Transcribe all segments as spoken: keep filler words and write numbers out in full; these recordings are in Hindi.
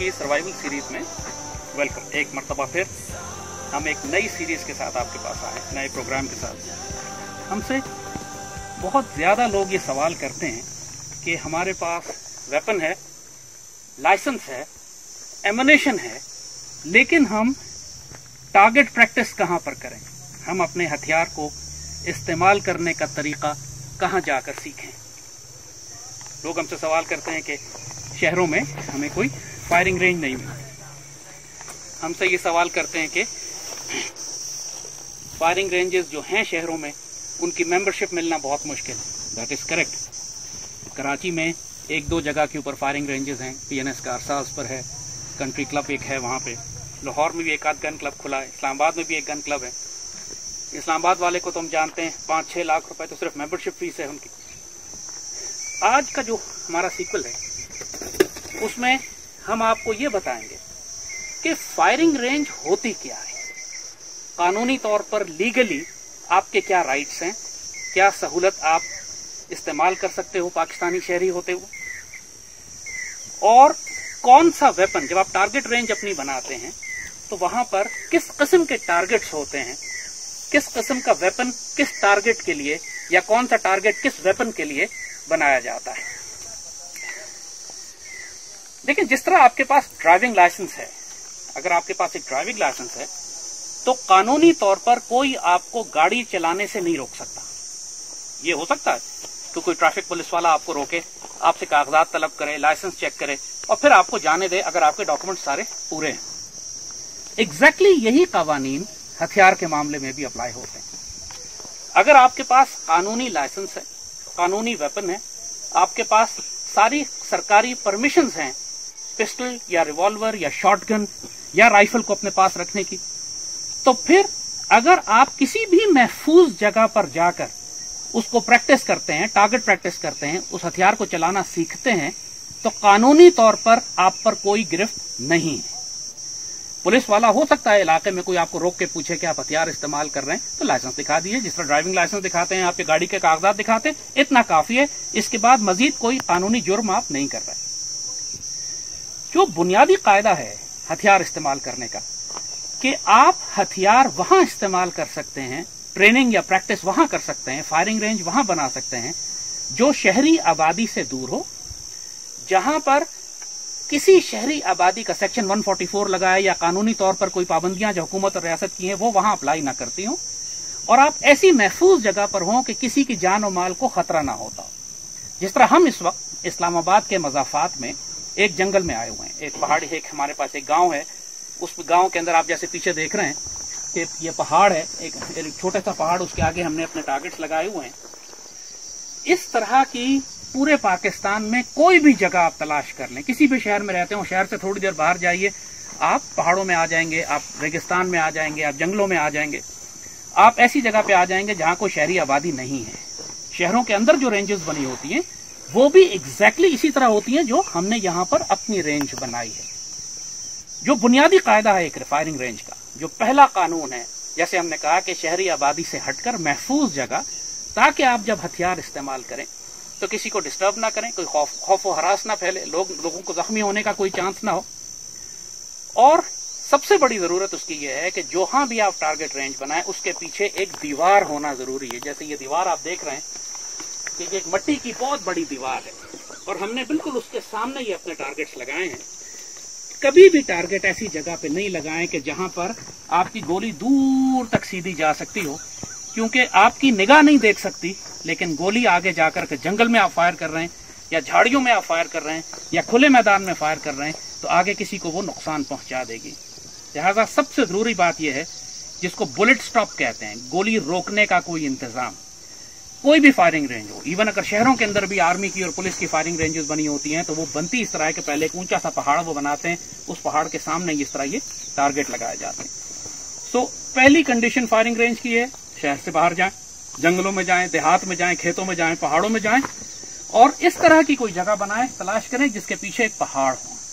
की सर्वाइवल सीरीज में वेलकम। एक मरतबा फिर हम एक नई सीरीज के साथ आपके पास आए, नए प्रोग्राम के साथ। हमसे बहुत ज़्यादा लोग ये सवाल करते हैं कि हमारे पास वेपन है, लाइसेंस है, एमुनेशन है, लेकिन हम टारगेट प्रैक्टिस कहाँ पर करें, हम अपने हथियार को इस्तेमाल करने का तरीका कहाँ जाकर सीखें। लोग हमसे सवाल करते हैं कि शहरों में हमें कोई फायरिंग रेंज नहीं मिलती। हमसे ये सवाल करते हैं कि फायरिंग रेंजेस जो हैं शहरों में, उनकी मेंबरशिप मिलना बहुत मुश्किल है। That is correct. कराची में एक दो जगह के ऊपर फायरिंग रेंजेस हैं। पीएनएस का अरसाज पर है, कंट्री क्लब एक है वहाँ पे, लाहौर में भी एक आध गन क्लब खुला है, इस्लामाबाद में भी एक गन क्लब है। इस्लामाबाद वाले को तो हम जानते हैं, पाँच छः लाख रुपए तो सिर्फ मेंबरशिप फीस है उनकी। आज का जो हमारा सीक्वल है उसमें हम आपको ये बताएंगे कि फायरिंग रेंज होती क्या है, कानूनी तौर पर लीगली आपके क्या राइट्स हैं, क्या सहूलत आप इस्तेमाल कर सकते हो पाकिस्तानी शहरी होते हुए, और कौन सा वेपन, जब आप टारगेट रेंज अपनी बनाते हैं तो वहां पर किस किस्म के टारगेट्स होते हैं, किस किस्म का वेपन किस टारगेट के लिए, या कौन सा टारगेट किस वेपन के लिए बनाया जाता है। देखिए, जिस तरह आपके पास ड्राइविंग लाइसेंस है, अगर आपके पास एक ड्राइविंग लाइसेंस है तो कानूनी तौर पर कोई आपको गाड़ी चलाने से नहीं रोक सकता। ये हो सकता है कि कोई ट्रैफिक पुलिस वाला आपको रोके, आपसे कागजात तलब करे, लाइसेंस चेक करे और फिर आपको जाने दे अगर आपके डॉक्यूमेंट सारे पूरे हैं। एग्जैक्टली exactly यही कानून हथियार के मामले में भी अप्लाई होते हैं। अगर आपके पास कानूनी लाइसेंस है, कानूनी वेपन है, आपके पास सारी सरकारी परमिशंस हैं पिस्टल या रिवॉल्वर या शॉटगन या राइफल को अपने पास रखने की, तो फिर अगर आप किसी भी महफूज जगह पर जाकर उसको प्रैक्टिस करते हैं, टारगेट प्रैक्टिस करते हैं, उस हथियार को चलाना सीखते हैं, तो कानूनी तौर पर आप पर कोई गिरफ्त नहीं है। पुलिस वाला हो सकता है इलाके में कोई आपको रोक के पूछे कि आप हथियार इस्तेमाल कर रहे हैं, तो लाइसेंस दिखा दीजिए, जिस तरह ड्राइविंग लाइसेंस दिखाते हैं, आपके गाड़ी के कागजात दिखाते हैं, इतना काफी है। इसके बाद मजीद कोई कानूनी जुर्म आप नहीं कर रहे। जो बुनियादी कायदा है हथियार इस्तेमाल करने का, कि आप हथियार वहां इस्तेमाल कर सकते हैं, ट्रेनिंग या प्रैक्टिस वहां कर सकते हैं, फायरिंग रेंज वहां बना सकते हैं जो शहरी आबादी से दूर हो, जहां पर किसी शहरी आबादी का सेक्शन एक सौ चौवालीस लगा है या कानूनी तौर पर कोई पाबंदियां जो हुकूमत और रियासत की हैं वो वहां अप्लाई ना करती हो, और आप ऐसी महफूज जगह पर हों कि किसी की जान और माल को खतरा ना होता हो। जिस तरह हम इस वक्त इस्लामाबाद के मज़ाफात में एक जंगल में आए हुए हैं, एक पहाड़ी, एक हमारे पास एक गांव है, उस गांव के अंदर आप जैसे पीछे देख रहे हैं कि ये पहाड़ है, एक, एक छोटा सा पहाड़, उसके आगे हमने अपने टारगेट्स लगाए हुए हैं। इस तरह की पूरे पाकिस्तान में कोई भी जगह आप तलाश कर लें, किसी भी शहर में रहते हो, शहर से थोड़ी देर बाहर जाइए, आप पहाड़ों में आ जाएंगे, आप रेगिस्तान में आ जाएंगे, आप जंगलों में आ जाएंगे, आप ऐसी जगह पे आ जाएंगे जहां कोई शहरी आबादी नहीं है। शहरों के अंदर जो रेंजेस बनी होती हैं वो भी एग्जैक्टली इसी तरह होती हैं जो हमने यहां पर अपनी रेंज बनाई है। जो बुनियादी कायदा है एक फायरिंग रेंज का, जो पहला कानून है, जैसे हमने कहा कि शहरी आबादी से हटकर महफूज जगह, ताकि आप जब हथियार इस्तेमाल करें तो किसी को डिस्टर्ब ना करें, कोई खौफ खौफ और हरास ना फैले, लोग लोगों को जख्मी होने का कोई चांस ना हो। और सबसे बड़ी जरूरत उसकी यह है कि जहां भी आप टारगेट रेंज बनाएं उसके पीछे एक दीवार होना जरूरी है। जैसे ये दीवार आप देख रहे हैं कि ये एक मिट्टी की बहुत बड़ी दीवार है और हमने बिल्कुल उसके सामने ही अपने टारगेट्स लगाए हैं। कभी भी टारगेट ऐसी जगह पे नहीं लगाएं कि जहां पर आपकी गोली दूर तक सीधी जा सकती हो, क्योंकि आपकी निगाह नहीं देख सकती, लेकिन गोली आगे जाकर के जंगल में आप फायर कर रहे हैं या झाड़ियों में आप फायर कर रहे हैं या खुले मैदान में फायर कर रहे हैं तो आगे किसी को वो नुकसान पहुंचा देगी। लिहाजा सबसे जरूरी बात यह है, जिसको बुलेट स्टॉप कहते हैं, गोली रोकने का कोई इंतजाम। कोई भी फायरिंग रेंज हो, इवन अगर शहरों के अंदर भी आर्मी की और पुलिस की फायरिंग रेंजेस बनी होती हैं तो वो बनती इस तरह है कि पहले एक ऊंचा सा पहाड़ वो बनाते हैं, उस पहाड़ के सामने इस तरह ये टारगेट लगाए जाते हैं। सो पहली कंडीशन फायरिंग रेंज की है, शहर से बाहर जाएं, जंगलों में जाएं, देहात में जाएं, खेतों में जाएं, पहाड़ों में जाएं, और इस तरह की कोई जगह बनाएं, तलाश करें जिसके पीछे एक पहाड़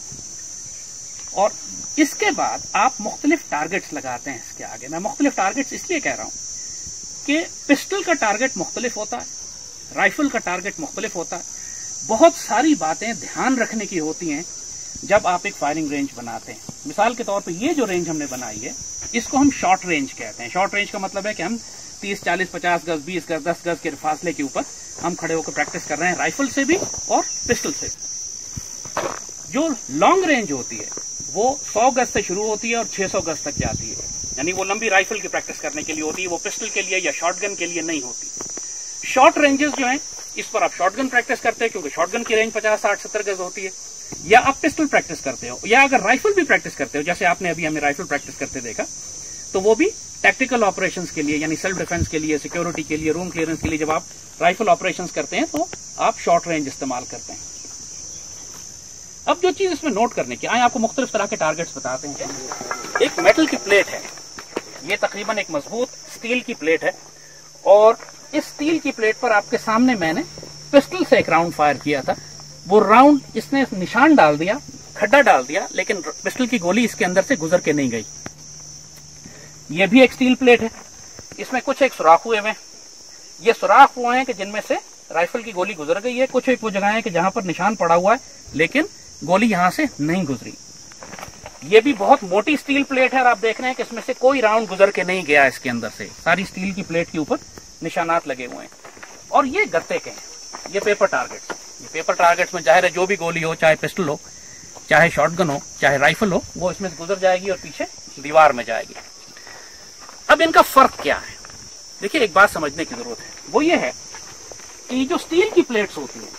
हो। और इसके बाद आप मुख्तलिफ टारगेट्स लगाते हैं इसके आगे। मैं मुख्तलिफ टारगेट्स इसलिए कह रहा हूं कि पिस्टल का टारगेट मुख्तलिफ होता है, राइफल का टारगेट मुख्तलिफ होता है, बहुत सारी बातें ध्यान रखने की होती हैं जब आप एक फायरिंग रेंज बनाते हैं, मिसाल के तौर पे ये जो रेंज हमने बनाई है इसको हम शॉर्ट रेंज कहते हैं। शॉर्ट रेंज का मतलब है कि हम तीस, चालीस, पचास गज, बीस गज, दस गज के फासले के ऊपर हम खड़े होकर प्रैक्टिस कर रहे हैं, राइफल से भी और पिस्टल से। जो लॉन्ग रेंज होती है वो सौ गज से शुरू होती है और छह सौ गज तक जाती है, यानी वो लंबी राइफल की प्रैक्टिस करने के लिए होती है, वो पिस्टल के लिए या शॉटगन के लिए नहीं होती। शॉर्ट रेंजेस जो हैं इस पर आप शॉटगन प्रैक्टिस करते हैं क्योंकि शॉटगन की रेंज पचास, साठ, सत्तर गज होती है, या आप पिस्टल प्रैक्टिस करते हो, या अगर राइफल भी प्रैक्टिस करते हो, जैसे आपने अभी हमें राइफल प्रैक्टिस करते देखा, तो वो भी टैक्टिकल ऑपरेशंस के लिए यानी सेल्फ डिफेंस के लिए, सिक्योरिटी के लिए, रूम क्लियरेंस के लिए जब आप राइफल ऑपरेशंस करते हैं तो आप शॉर्ट रेंज इस्तेमाल करते हैं। अब जो चीज इसमें नोट करने की, आए आपको मुख्तलिफ तरह के टारगेट्स बताते हैं। एक मेटल की प्लेट है, ये तकरीबन एक मजबूत स्टील की प्लेट है, और इस स्टील की प्लेट पर आपके सामने मैंने पिस्टल से एक राउंड फायर किया था। वो राउंड इसने निशान डाल दिया, खड्डा डाल दिया, लेकिन पिस्टल की गोली इसके अंदर से गुजर के नहीं गई। ये भी एक स्टील प्लेट है, इसमें कुछ एक सुराख हुए हैं, ये सुराख हुए हैं कि जिनमें से राइफल की गोली गुजर गई है, कुछ एक वो जगह है कि जहां पर निशान पड़ा हुआ है लेकिन गोली यहां से नहीं गुजरी। ये भी बहुत मोटी स्टील प्लेट है और आप देख रहे हैं कि इसमें से कोई राउंड गुजर के नहीं गया, इसके अंदर से सारी स्टील की प्लेट के ऊपर निशानात लगे हुए हैं। और ये गत्ते के हैं, ये पेपर टारगेट्स। ये पेपर टारगेट्स में जाहिर है जो भी गोली हो, चाहे पिस्टल हो, चाहे शॉटगन हो, चाहे राइफल हो, वो इसमें से गुजर जाएगी और पीछे दीवार में जाएगी। अब इनका फर्क क्या है? देखिए, एक बात समझने की जरूरत है, वो ये है कि जो स्टील की प्लेट्स होती हैं,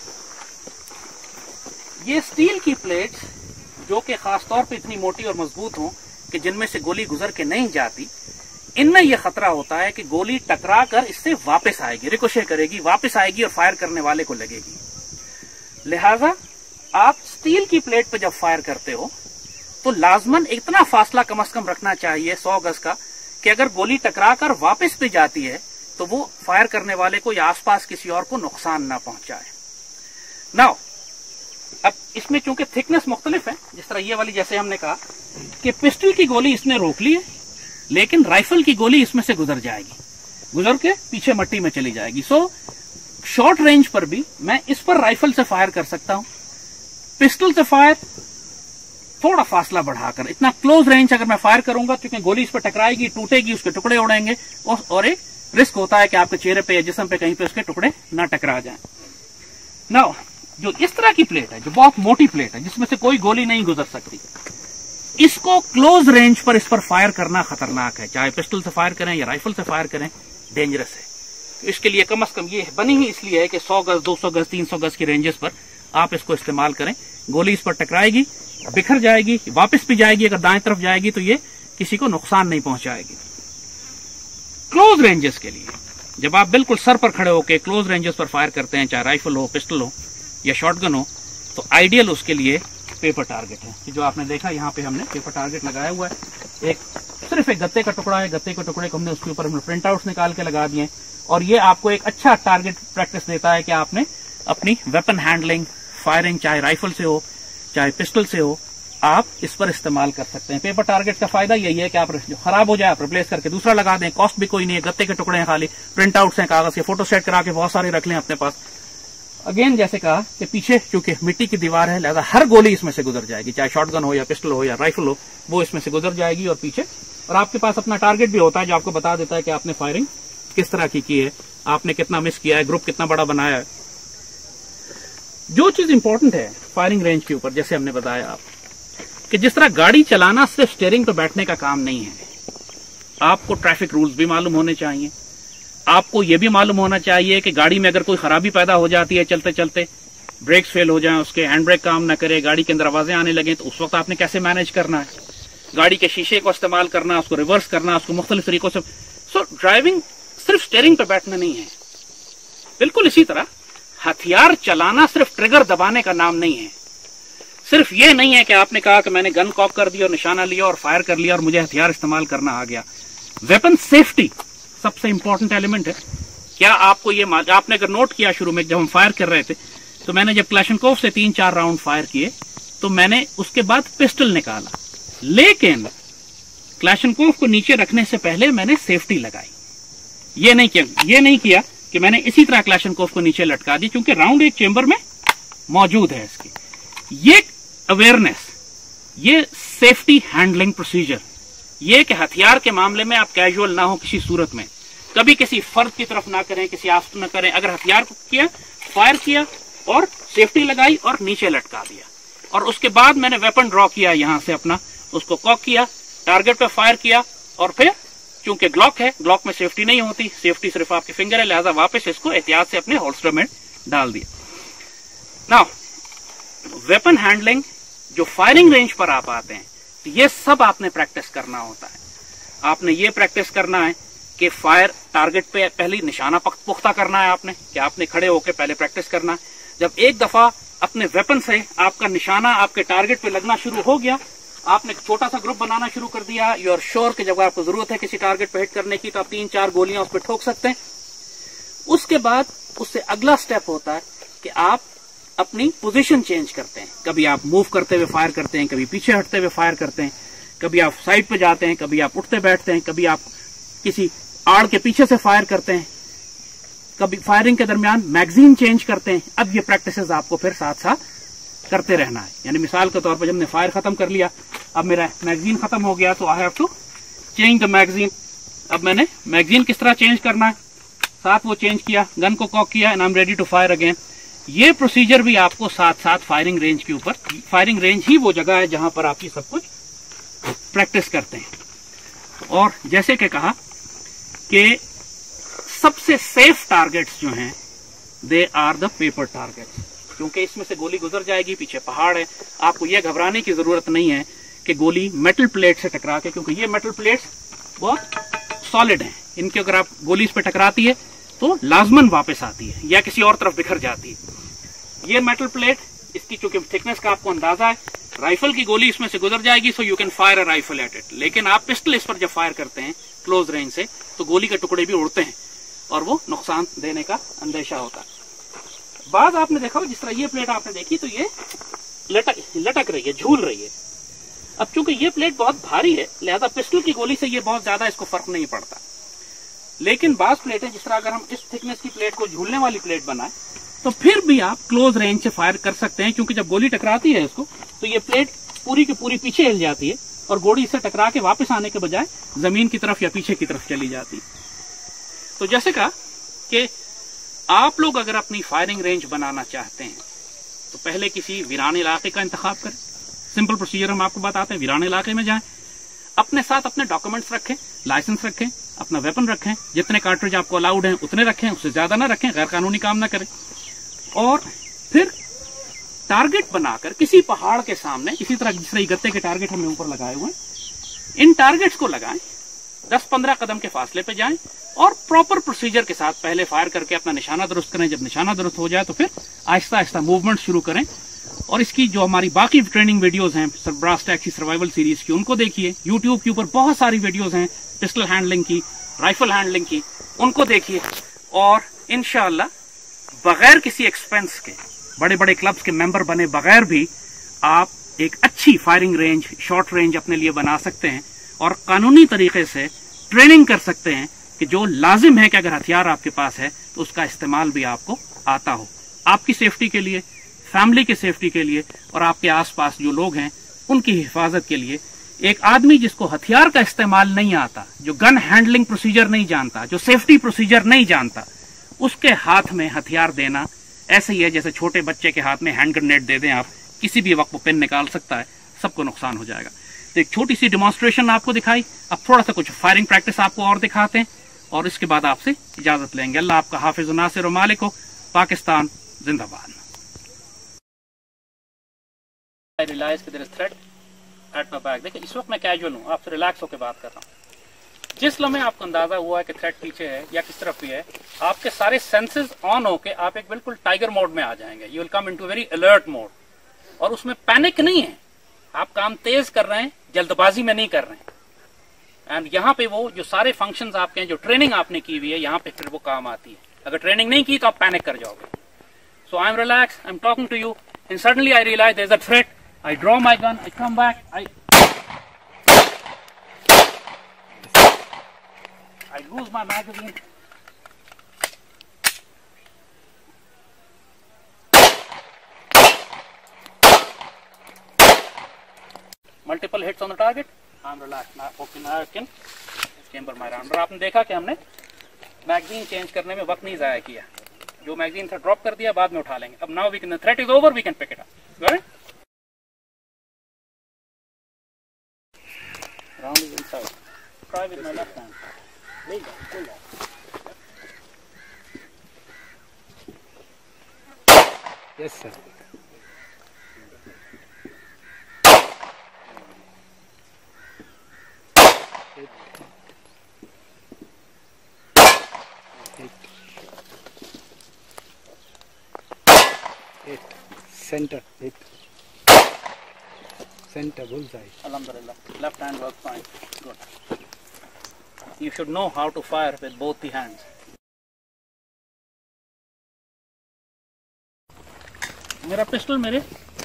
ये स्टील की प्लेट्स जो कि खासतौर पे इतनी मोटी और मजबूत हों कि जिनमें से गोली गुजर के नहीं जाती, इनमें यह खतरा होता है कि गोली टकरा कर इससे वापस आएगी, रिकोशे करेगी, वापस आएगी और फायर करने वाले को लगेगी। लिहाजा आप स्टील की प्लेट पे जब फायर करते हो तो लाजमन इतना फासला कम से कम रखना चाहिए सौ गज का कि अगर गोली टकरा कर वापस भी जाती है तो वो फायर करने वाले को या आसपास किसी और को नुकसान ना पहुंचाए। नाउ अब इसमें चूंकि थिकनेस मुख्तलिफ है, जिस तरह ये वाली, जैसे हमने कहा कि पिस्टल की गोली इसने रोक ली है लेकिन राइफल की गोली इसमें से गुजर जाएगी, गुजर के पीछे मट्टी में चली जाएगी। सो शॉर्ट रेंज पर भी मैं इस पर राइफल से फायर कर सकता हूं, पिस्टल से फायर थोड़ा फासला बढ़ाकर, इतना क्लोज रेंज अगर मैं फायर करूंगा क्योंकि गोली इस पर टकराएगी, टूटेगी, उसके टुकड़े उड़ेंगे और, और एक रिस्क होता है कि आपके चेहरे पे या जिस्म पे कहीं पे उसके टुकड़े ना टकरा जाएं। नाउ जो इस तरह की प्लेट है, जो बहुत मोटी प्लेट है जिसमें से कोई गोली नहीं गुजर सकती, इसको क्लोज रेंज पर इस पर फायर करना खतरनाक है, चाहे पिस्टल से फायर करें या राइफल से फायर करें, डेंजरस है। तो इसके लिए कम से कम ये बनी ही इसलिए है कि सौ गज, दो सौ गज, तीन सौ गज की रेंजेस पर आप इसको इस्तेमाल करें। गोली इस पर टकराएगी, बिखर जाएगी, वापस भी जाएगी, अगर दाएं तरफ जाएगी तो ये किसी को नुकसान नहीं पहुंचाएगी। क्लोज रेंजेस के लिए जब आप बिल्कुल सर पर खड़े होकर क्लोज रेंजेस पर फायर करते हैं, चाहे राइफल हो, पिस्टल हो या शॉटगन हो, तो आइडियल उसके लिए पेपर टारगेट है। कि जो आपने देखा यहाँ पे हमने पेपर टारगेट लगाया हुआ है, एक सिर्फ एक गत्ते का टुकड़ा है, गत्ते के टुकड़े को हमने उसके ऊपर हमने प्रिंट आउट्स निकाल के लगा दिए और ये आपको एक अच्छा टारगेट प्रैक्टिस देता है कि आपने अपनी वेपन हैंडलिंग, फायरिंग चाहे राइफल से हो चाहे पिस्टल से हो, आप इस पर इस्तेमाल कर सकते हैं। पेपर टारगेट का फायदा यही है कि आप जो खराब हो जाए आप रिप्लेस करके दूसरा लगा दें, कॉस्ट भी कोई नहीं है, गत्ते के टुकड़े हैं, खाली प्रिंट आउट्स हैं, कागज के फोटो सेट करा के बहुत सारे रख लें अपने पास। अगेन जैसे कहा कि पीछे चूंकि मिट्टी की दीवार है, लिहाजा हर गोली इसमें से गुजर जाएगी, चाहे शॉटगन हो या पिस्टल हो या राइफल हो, वो इसमें से गुजर जाएगी और पीछे, और आपके पास अपना टारगेट भी होता है जो आपको बता देता है कि आपने फायरिंग किस तरह की की है, आपने कितना मिस किया है, ग्रुप कितना बड़ा बनाया है। जो चीज इंपॉर्टेंट है फायरिंग रेंज के ऊपर, जैसे हमने बताया आप कि जिस तरह गाड़ी चलाना सिर्फ स्टीयरिंग पर बैठने का काम नहीं है, आपको ट्रैफिक रूल्स भी मालूम होने चाहिए, आपको यह भी मालूम होना चाहिए कि गाड़ी में अगर कोई खराबी पैदा हो जाती है चलते चलते, ब्रेक्स फेल हो जाएं, उसके हैंड ब्रेक काम ना करे, गाड़ी के अंदर आवाजें आने लगे, तो उस वक्त आपने कैसे मैनेज करना है, गाड़ी के शीशे को इस्तेमाल करना, उसको रिवर्स करना, उसको मुख्तलिफ तरीकों से। सो ड्राइविंग सिर्फ स्टीयरिंग पर बैठना नहीं है। बिल्कुल इसी तरह हथियार चलाना सिर्फ ट्रिगर दबाने का नाम नहीं है, सिर्फ ये नहीं है कि आपने कहा कि मैंने गन कॉक कर दी और निशाना लिया और फायर कर लिया और मुझे हथियार इस्तेमाल करना आ गया। वेपन सेफ्टी सबसे इंपॉर्टेंट एलिमेंट है। क्या आपको ये, आपने अगर नोट किया शुरू में जब हम फायर कर रहे थे, तो मैंने जब क्लैशनकोफ से तीन चार राउंड फायर किए तो मैंने उसके बाद पिस्टल निकाला, लेकिन क्लैशनकोफ को नीचे रखने से पहले मैंने सेफ्टी लगाई। ये नहीं किया ये नहीं किया कि मैंने इसी तरह क्लैशनकोफ को नीचे लटका दी, क्योंकि राउंड एक चेंबर में मौजूद है इसकी। ये अवेयरनेस ये सेफ्टी हैंडलिंग प्रोसीजर, ये कि हथियार के मामले में आप कैजुअल ना हो किसी सूरत में, कभी किसी फर्द की तरफ ना करें, किसी आस्त ना करें। अगर हथियार को किया, फायर किया और सेफ्टी लगाई और नीचे लटका दिया, और उसके बाद मैंने वेपन ड्रॉ किया यहां से अपना, उसको कॉक किया, टारगेट पे फायर किया, और फिर चूंकि ग्लॉक है, ग्लॉक में सेफ्टी नहीं होती, सेफ्टी सिर्फ आपके फिंगर है, लिहाजा वापस इसको एहतियात से अपने होल्स्टर में डाल दिया। नाउ वेपन हैंडलिंग, जो फायरिंग रेंज पर आप आते हैं, तो ये सब आपने प्रैक्टिस करना होता है। आपने ये प्रैक्टिस करना है कि फायर टारगेट पे पहले निशाना पुख्ता करना है आपने, कि आपने खड़े होकर पहले प्रैक्टिस करना है। जब एक दफा अपने वेपन से आपका निशाना आपके टारगेट पे लगना शुरू हो गया, आपने एक छोटा सा ग्रुप बनाना शुरू कर दिया, यू आर श्योर कि जब आपको जरूरत है किसी टारगेट पे हिट करने की तो आप तीन चार गोलियां उस पर ठोक सकते हैं। उसके बाद उससे अगला स्टेप होता है कि आप अपनी पोजीशन चेंज करते हैं। कभी आप मूव करते हुए फायर करते हैं, कभी पीछे हटते हुए फायर करते हैं, कभी आप साइड पे जाते हैं, कभी आप उठते बैठते हैं, कभी आप किसी आड़ के पीछे से फायर करते हैं, कभी फायरिंग के दरमियान मैगजीन चेंज करते हैं। अब ये प्रैक्टिसेस आपको फिर साथ साथ करते रहना है। यानी मिसाल के तौर पर जब मैंने फायर खत्म कर लिया, अब मेरा मैगजीन खत्म हो गया, तो I have to change the magazine. अब मैंने मैगजीन किस तरह चेंज करना है, साथ वो चेंज किया, गन को कॉक किया, and I am ready to fire again. ये प्रोसीजर भी आपको साथ साथ फायरिंग रेंज के ऊपर, फायरिंग रेंज ही वो जगह है जहां पर आप ये सब कुछ प्रैक्टिस करते हैं। और जैसे कि कहा कि सबसे सेफ टारगेट्स जो हैं, they are the paper targets, क्योंकि इसमें से गोली गुजर जाएगी, पीछे पहाड़ है, आपको यह घबराने की जरूरत नहीं है कि गोली मेटल प्लेट से टकरा के, क्योंकि ये मेटल प्लेट्स बहुत सॉलिड हैं, इनके अगर आप गोली इस पे टकराती है तो लाजमन वापस आती है या किसी और तरफ बिखर जाती है। ये मेटल प्लेट, इसकी चूंकि थिकनेस का आपको अंदाजा है, राइफल की गोली इसमें से गुजर जाएगी, so you can fire a rifle at it. लेकिन आप पिस्टल इस पर जब फायर करते हैं क्लोज रेंज से, तो गोली के टुकड़े भी उड़ते हैं और वो नुकसान देने का अंदेशा होता है। बाद आपने देखा जिस तरह ये प्लेट आपने देखी, तो ये लटक लटक रही है, झूल रही है। अब चूंकि ये प्लेट बहुत भारी है, लिहाजा पिस्टल की गोली से ये बहुत ज्यादा इसको फर्क नहीं पड़ता। लेकिन बास प्लेटें, जिस तरह अगर हम इस थिकनेस की प्लेट को झूलने वाली प्लेट बनाए, तो फिर भी आप क्लोज रेंज से फायर कर सकते हैं, क्योंकि जब गोली टकराती है इसको, तो ये प्लेट पूरी की पूरी पीछे हिल जाती है और गोली इससे टकरा के वापस आने के बजाय जमीन की तरफ या पीछे की तरफ चली जाती है। तो जैसे कहा कि आप लोग अगर अपनी फायरिंग रेंज बनाना चाहते हैं, तो पहले किसी वीरान इलाके का इंतखाब करें। सिंपल प्रोसीजर हम आपको बताते हैं। वीरान इलाके में जाएं, अपने साथ अपने डॉक्यूमेंट्स रखें, लाइसेंस रखें, अपना वेपन रखें, जितने कार्ट्रिज आपको अलाउड हैं उतने रखें, उससे ज्यादा ना रखें, गैर कानूनी काम ना करें। और फिर टारगेट बनाकर किसी पहाड़ के सामने, इसी तरह जिस तरह गत्ते के टारगेट हमने ऊपर लगाए हुए हैं, इन टारगेट्स को लगाएं, दस पंद्रह कदम के फासले पे जाएं और प्रॉपर प्रोसीजर के साथ पहले फायर करके अपना निशाना दुरुस्त करें। जब निशाना दुरुस्त हो जाए तो फिर आहिस्ता आहिस्ता मूवमेंट शुरू करें। और इसकी जो हमारी बाकी ट्रेनिंग वीडियोस हैं ब्रासटैक्स की सर्वाइवल सीरीज की, उनको देखिए। यूट्यूब के ऊपर बहुत सारी वीडियोस हैं पिस्टल हैंडलिंग की, राइफल हैंडलिंग की, उनको देखिए। और इंशाअल्लाह बगैर किसी एक्सपेंस के, बड़े बड़े क्लब्स के मेंबर बने बगैर भी आप एक अच्छी फायरिंग रेंज, शॉर्ट रेंज अपने लिए बना सकते हैं और कानूनी तरीके से ट्रेनिंग कर सकते हैं कि जो लाजिम है कि अगर हथियार आपके पास है तो उसका इस्तेमाल भी आपको आता हो, आपकी सेफ्टी के लिए, फैमिली की सेफ्टी के लिए और आपके आसपास जो लोग हैं उनकी हिफाजत के लिए। एक आदमी जिसको हथियार का इस्तेमाल नहीं आता, जो गन हैंडलिंग प्रोसीजर नहीं जानता, जो सेफ्टी प्रोसीजर नहीं जानता, उसके हाथ में हथियार देना ऐसे ही है जैसे छोटे बच्चे के हाथ में हैंड ग्रेनेड दे दें आप, किसी भी वक्त वो पेन निकाल सकता है, सबको नुकसान हो जाएगा। तो एक छोटी सी डिमॉन्स्ट्रेशन आपको दिखाई, अब थोड़ा सा कुछ फायरिंग प्रैक्टिस आपको और दिखाते हैं और इसके बाद आपसे इजाजत लेंगे। अल्लाह आपका हाफिज व नासिर व मालिक हो। पाकिस्तान जिंदाबाद। I realize that there is threat at my back। देखिए इस वक्त मैं कैजुअल हूँ, आपसे रिलैक्स होकर बात कर रहा हूँ। जिस लम्हे आपको अंदाजा हुआ है कि थ्रेट पीछे है या किस तरफ भी है, आपके सारे सेंसेस ऑन होके आप एक बिल्कुल टाइगर मोड में आ जाएंगे। You will come into very alert mode, और उसमें पैनिक नहीं है, आप काम तेज कर रहे हैं, जल्दबाजी में नहीं कर रहे हैं। एंड यहाँ पे वो जो सारे फंक्शंस आपके हैं, जो ट्रेनिंग आपने की हुई है, यहाँ पे फिर वो काम आती है। अगर ट्रेनिंग नहीं की तो आप पैनिक कर जाओगे। So I am relax, I am talking to you and suddenly I realise there is a threat. I draw my gun, I come back, I I lose my magazine. multiple hits on the target, I'm relaxed. Now, okay, now I can chamber my round. और आपने देखा कि हमने मैगजीन चेंज करने में वक्त नहीं ज़ाया किया, जो मैगजीन था ड्रॉप कर दिया, बाद में उठा लेंगे. अब now we can, the threat is over, we can pick it up. Got it? Round is inside. Try with my left hand. Lay down, pull down. Yes, sir. Hit. Hit. Hit. Center. Hit. Center. Bullseye. Alhamdulillah. Left hand works fine. Good. You should know how to fire with both the hands. मेरा पिस्टल मेरे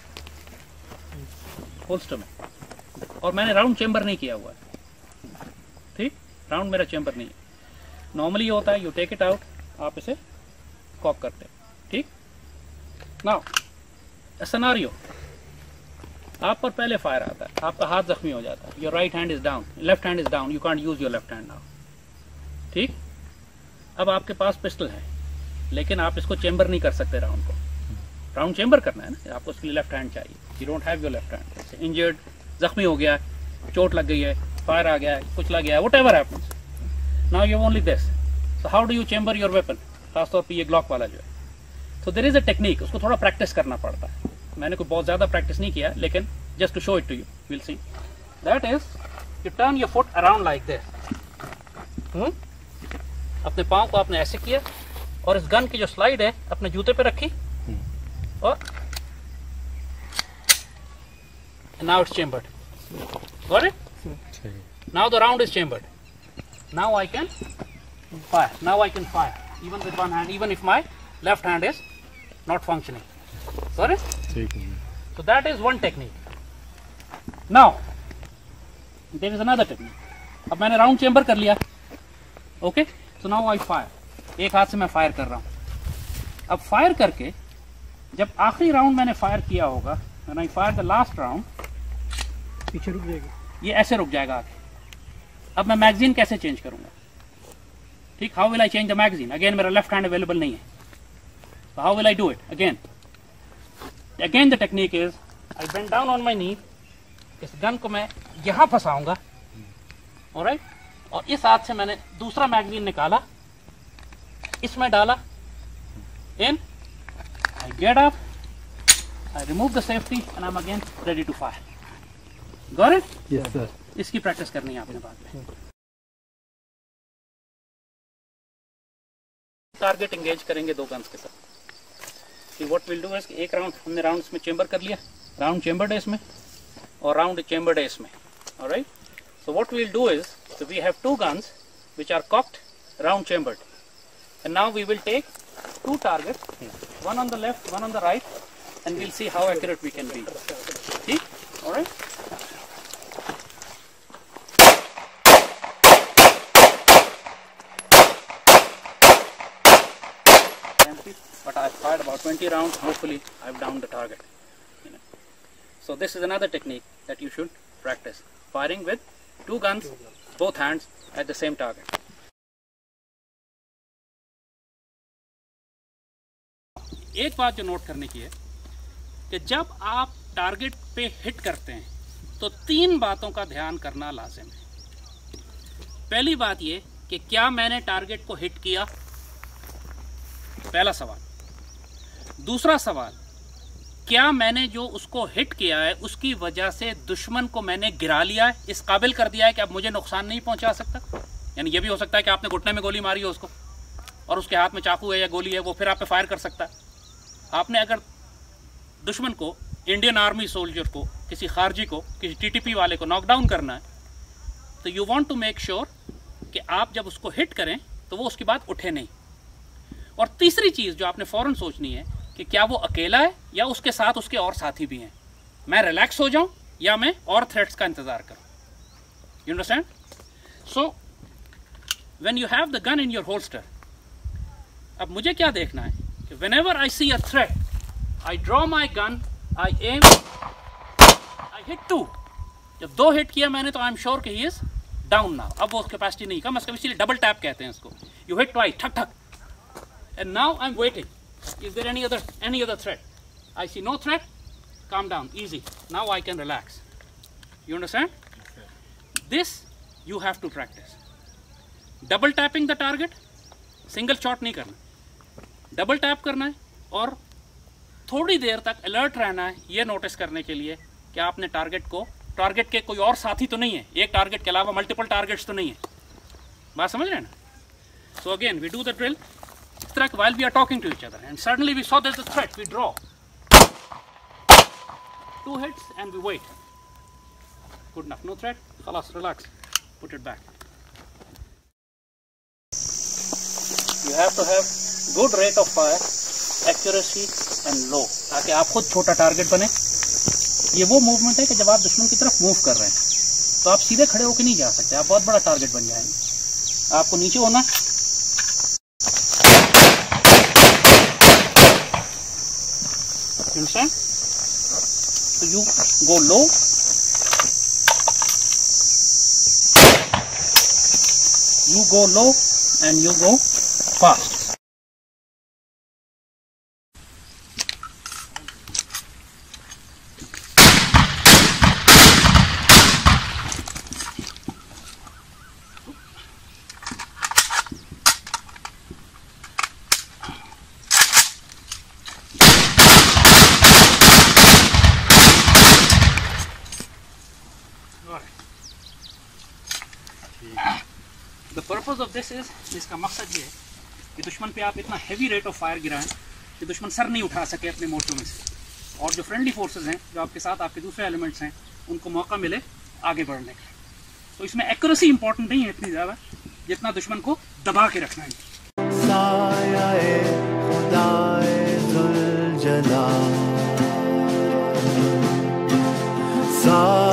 होल्स्टर में, और मैंने राउंड चेंबर नहीं किया हुआ है. ठीक, राउंड मेरा चेंबर नहीं है. नॉर्मली ये होता है, यू टेक इट आउट, आप इसे कॉक करते हैं. ठीक, नाउ सिनेरियो, आप पर पहले फायर आता है, आपका हाथ जख्मी हो जाता है, your right hand is down, left hand is down, you can't use your left hand now. ठीक, अब आपके पास पिस्टल है, लेकिन आप इसको चेंबर नहीं कर सकते. राउंड को राउंड चेंबर करना है ना, आपको उसके लिए लेफ्ट हैंड चाहिए. You don't have your left hand, injured, जख्मी हो गया है, चोट लग गई है, फायर आ गया है, कुछ लग गया है, whatever happens, now you have only this. So how do you chamber your weapon, खासतौर पर ये ग्लॉक वाला जो है. So there is a technique, उसको थोड़ा प्रैक्टिस करना पड़ता है. मैंने कोई बहुत ज़्यादा प्रैक्टिस नहीं किया, लेकिन just to show it to you, will see. That is, you turn your foot around like this. अपने पाँव को आपने ऐसे किया, और इस गन की जो स्लाइड है अपने जूते पे रखी, और now it's chambered. Got it? Now the round is chambered. Now I can fire. Now I can fire even with one hand, even if my left hand is not functioning. Got it? So that is one technique. Now there is another technique. अब मैंने राउंड चेंबर कर लिया. Okay? So now I fire. एक हाथ से मैं फायर कर रहा हूँ. अब फायर करके जब आखिरी राउंड मैंने फायर किया होगा, when I fire the last round, पीछे रुक जाएगा, ये ऐसे रुक जाएगा आगे. अब मैं मैगजीन कैसे चेंज करूंगा? ठीक, how will I change the magazine? Again मेरा लेफ्ट हैंड अवेलेबल नहीं है, तो how will I do it? Again again the technique is, I bend down on my knee, इस गन को मैं यहां फंसाऊंगा, ऑलराइट, और इस हाथ से मैंने दूसरा मैगजीन निकाला, इसमें डाला, in, I get up, I remove the safety, and I'm again ready to fire. Got it? Yes, sir. इसकी प्रैक्टिस करनी है आपने बाद में. टारगेट एंगेज करेंगे दो गन्स के साथ. व्हाट विल डू इज, एक राउंड हमने राउंड इसमें चेंबर कर लिया, राउंड चेंबर्ड है इसमें, और राउंड चेंबर्ड है इसमें. Alright, so what will do is, so we have two guns which are cocked, round chambered, and now we will take two targets, one on the left, one on the right, and we'll see how accurate we can be. See? All right. But I fired about twenty rounds. Hopefully, I've downed the target. You know. So this is another technique that you should practice: firing with two guns, both hands at the same target. एक बात जो नोट करने की है कि जब आप टारगेट पे हिट करते हैं तो तीन बातों का ध्यान करना लाजिम है. पहली बात ये कि क्या मैंने टारगेट को हिट किया, पहला सवाल. दूसरा सवाल, क्या मैंने जो उसको हिट किया है उसकी वजह से दुश्मन को मैंने गिरा लिया है, इस काबिल कर दिया है कि अब मुझे नुकसान नहीं पहुंचा सकता. यानी ये भी हो सकता है कि आपने घुटने में गोली मारी हो उसको, और उसके हाथ में चाकू है या गोली है, वो फिर आप पे फायर कर सकता है. आपने अगर दुश्मन को, इंडियन आर्मी सोल्जर को, किसी खारजी को, किसी टीटीपी वाले को नॉकडाउन करना है, तो you want to make sure कि आप जब उसको हिट करें तो वो उसके बाद उठे नहीं. और तीसरी चीज़ जो आपने फ़ौरन सोचनी है कि क्या वो अकेला है या उसके साथ उसके और साथी भी हैं. मैं रिलैक्स हो जाऊं या मैं और थ्रेट्स का इंतज़ार करूं. You understand? So when you have the gun in your holster, अब मुझे क्या देखना है कि whenever I see a threat, I draw my gun, I aim, I hit two. जब दो हिट किया मैंने तो आई एम श्योर कि ही इज डाउन नाउ। अब वो कैपेसिटी नहीं कम, इसलिए डबल टैप कहते हैं इसको। यू हिट ट्वाइस, ठक ठक, and now I am waiting is there any other any other threat. I see no threat, calm down, easy, now I can relax. You understand? This you have to practice. Double tapping the target, single shot नहीं करना, डबल टैप करना है और थोड़ी देर तक अलर्ट रहना है ये नोटिस करने के लिए कि आपने टारगेट को, टारगेट के कोई और साथी तो नहीं है, एक टारगेट के अलावा मल्टीपल टारगेट्स तो नहीं है। बात समझ रहे हैं ना? So again we do the drill इस तरह while we are talking to each other and suddenly we saw there's a threat, we draw. Two hits and we wait. Good enough. No threat. Khalas, relax. Put it back. You have to have good rate of fire, accuracy and low, ताकि आप खुद छोटा टारगेट बने। ये वो मूवमेंट है कि जब आप दुश्मन की तरफ मूव कर रहे हैं तो आप सीधे खड़े होकर नहीं जा सकते, आप बहुत बड़ा टारगेट बन जाएंगे। आपको नीचे होना, you understand? So you go low, you go low and you go fast. The purpose of this is, इसका मकसद ये है कि दुश्मन पे आप इतना हैवी रेट ऑफ फायर गिराएं कि दुश्मन सर नहीं उठा सके अपने मोर्चों में से, और जो फ्रेंडली फोर्सेस हैं जो आपके साथ आपके दूसरे एलिमेंट्स हैं उनको मौका मिले आगे बढ़ने का। तो इसमें एक्यूरेसी इंपॉर्टेंट नहीं है इतनी ज़्यादा जितना दुश्मन को दबा के रखना है।